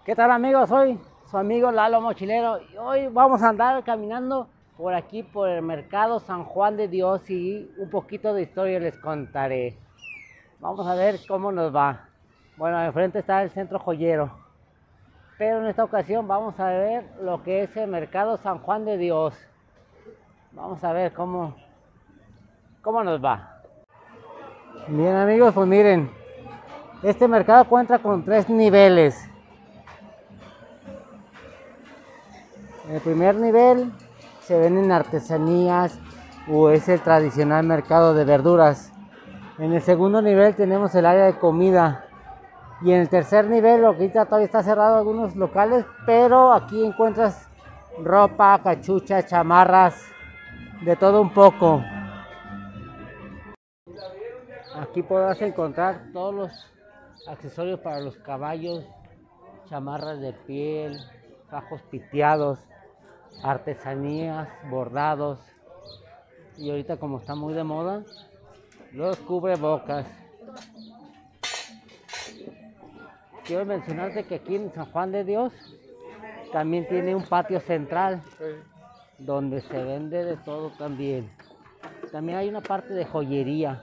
¿Qué tal amigos? Soy su amigo Lalo Mochilero y hoy vamos a andar caminando por aquí por el mercado San Juan de Dios y un poquito de historia les contaré. Vamos a ver cómo nos va. Bueno, enfrente está el centro joyero, pero en esta ocasión vamos a ver lo que es el mercado San Juan de Dios. Vamos a ver cómo nos va. Bien amigos, pues miren, este mercado cuenta con 3 niveles. En el primer nivel se venden artesanías o es el tradicional mercado de verduras. En el segundo nivel tenemos el área de comida. Y en el tercer nivel, lo que ahorita todavía está cerrado algunos locales, pero aquí encuentras ropa, cachuchas, chamarras, de todo un poco. Aquí podrás encontrar todos los accesorios para los caballos, chamarras de piel, fajos piteados, artesanías, bordados y ahorita como está muy de moda, los cubrebocas. Quiero mencionarte que aquí en San Juan de Dios también tiene un patio central donde se vende de todo también. También hay una parte de joyería.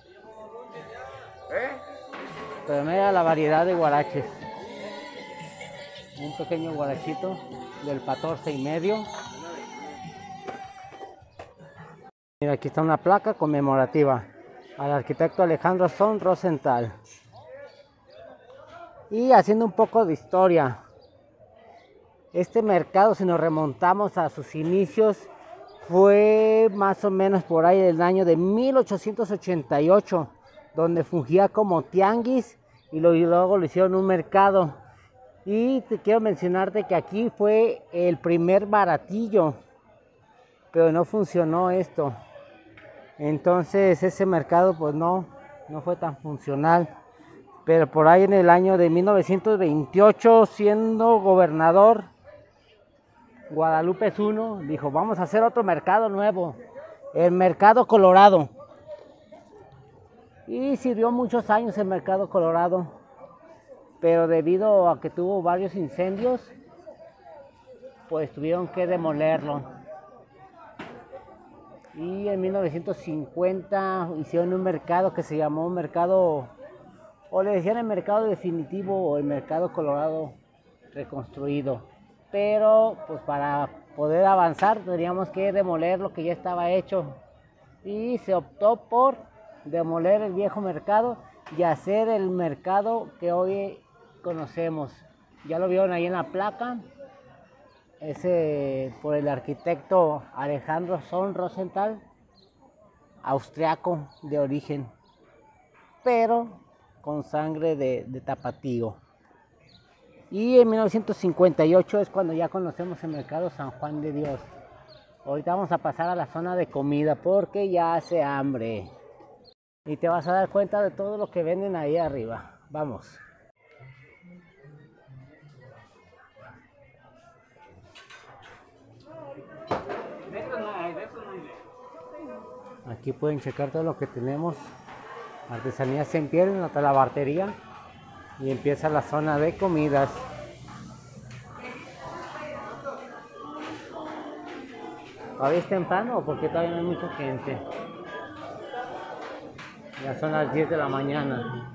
Pero mira la variedad de guaraches. Un pequeño guarachito del 14,5. Mira, aquí está una placa conmemorativa al arquitecto Alejandro Son Rosenthal. Y haciendo un poco de historia, este mercado, si nos remontamos a sus inicios, fue más o menos por ahí del año de 1888, donde fungía como tianguis y luego lo hicieron un mercado. Y te quiero mencionarte que aquí fue el primer baratillo, pero no funcionó esto. Entonces ese mercado pues no fue tan funcional. Pero por ahí en el año de 1928, siendo gobernador Guadalupe I, dijo, vamos a hacer otro mercado nuevo, el Mercado Colorado. Y sirvió muchos años el Mercado Colorado, pero debido a que tuvo varios incendios, pues tuvieron que demolerlo. Y en 1950 hicieron un mercado que se llamó Mercado, o le decían el Mercado Definitivo o el Mercado Colorado reconstruido. Pero pues para poder avanzar tendríamos que demoler lo que ya estaba hecho. Y se optó por demoler el viejo mercado y hacer el mercado que hoy conocemos. Ya lo vieron ahí en la placa. Ese por el arquitecto Alejandro Son Rosenthal, austriaco de origen, pero con sangre de tapatío. Y en 1958 es cuando ya conocemos el mercado San Juan de Dios. Ahorita vamos a pasar a la zona de comida porque ya hace hambre. Y te vas a dar cuenta de todo lo que venden ahí arriba. Vamos. Aquí pueden checar todo lo que tenemos. Artesanías en piel, en la talabartería. Y empieza la zona de comidas. ¿Todavía es temprano o porque todavía no hay mucha gente? Ya son las 10 de la mañana.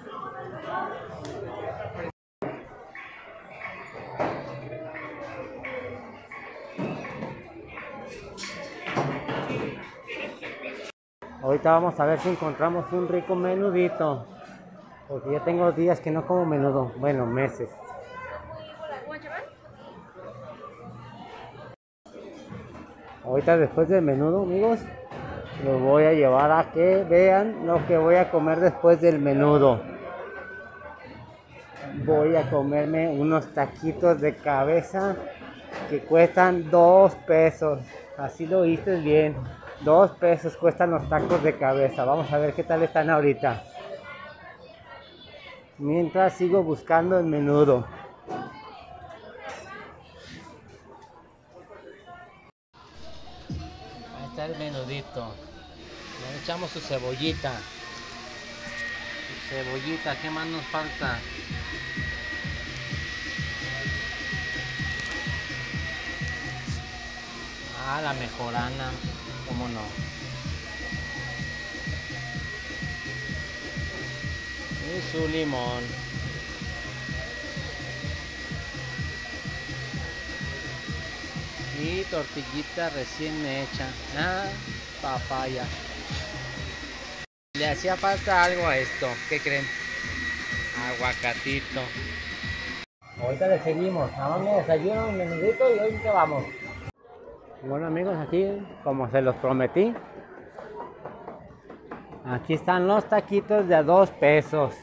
Ahorita vamos a ver si encontramos un rico menudito. Porque ya tengo días que no como menudo. Bueno, meses. Ahorita después del menudo, amigos, los voy a llevar a que vean lo que voy a comer después del menudo. Voy a comerme unos taquitos de cabeza que cuestan 2 pesos. Así lo oíste bien. 2 pesos cuestan los tacos de cabeza. Vamos a ver qué tal están ahorita. Mientras sigo buscando el menudo. Ahí está el menudito. Le echamos su cebollita. Cebollita, ¿qué más nos falta? Ah, la mejorana, cómo no. Y su limón. Y tortillita recién hecha. Ah, papaya. Le hacía falta algo a esto. ¿Qué creen? Aguacatito. Ahorita le seguimos. Nada más me desayuno un menudito y hoy que vamos. Bueno amigos, aquí como se los prometí, aquí están los taquitos de a 2 pesos.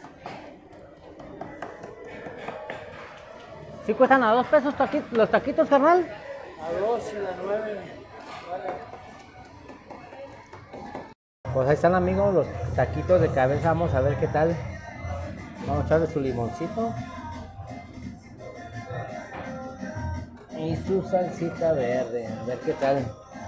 ¿Sí cuestan a 2 pesos los taquitos, carnal? A 2 y a 9. Vale. Pues ahí están amigos los taquitos de cabeza, vamos a ver qué tal. Vamos a echarle su limoncito. Y su salsita verde, a ver qué tal.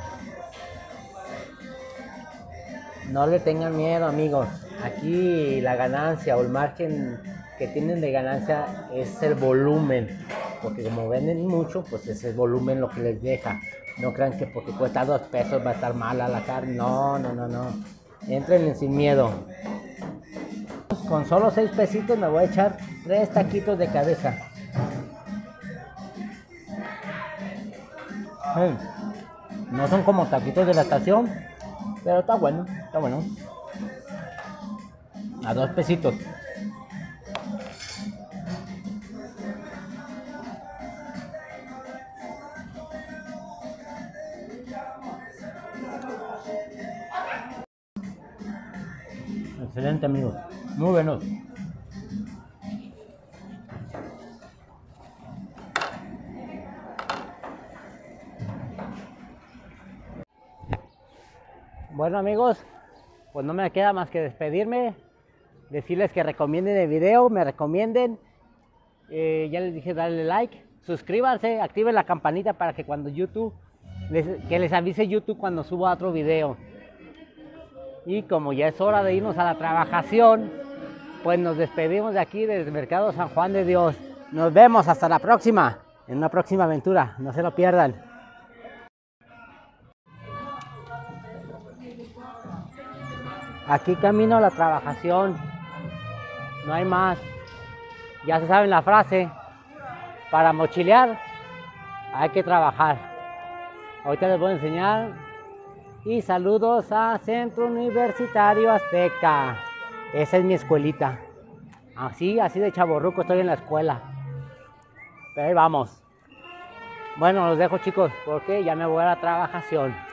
No le tengan miedo amigos, aquí la ganancia o el margen que tienen de ganancia es el volumen, porque como venden mucho, pues es el volumen lo que les deja. No crean que porque cuesta 2 pesos va a estar mala la carne, no, entren sin miedo. Con solo 6 pesitos me voy a echar 3 taquitos de cabeza. No son como taquitos de la estación, pero está bueno, está bueno. A 2 pesitos. Excelente amigos, muy buenos. Bueno amigos, pues no me queda más que despedirme, decirles que recomienden el video, me recomienden, ya les dije darle like, suscríbanse, activen la campanita para que cuando que les avise YouTube cuando suba otro video. Y como ya es hora de irnos a la trabajación, pues nos despedimos de aquí desde el Mercado San Juan de Dios. Nos vemos hasta la próxima, en una próxima aventura, no se lo pierdan. Aquí camino a la trabajación, no hay más. Ya se saben la frase, para mochilear hay que trabajar. Ahorita les voy a enseñar. Y saludos a Centro Universitario Azteca. Esa es mi escuelita. Así de chavorruco estoy en la escuela. Pero ahí vamos. Bueno, los dejo chicos, porque ya me voy a la trabajación.